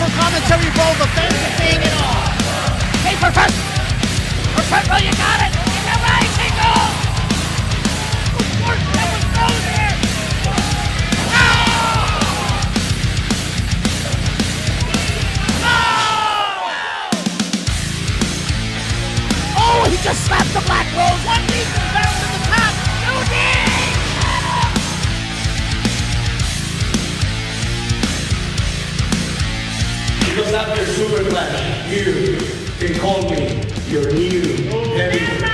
wonderful commentary for all the fans and seeing it all. Hey, perfect! Perfect, well, you got it! Get the rising goal! Of course, that was so there! Oh, he just slapped the Black Rose. One lead bound to the top. Because after Super Clash, you can call me your new heavy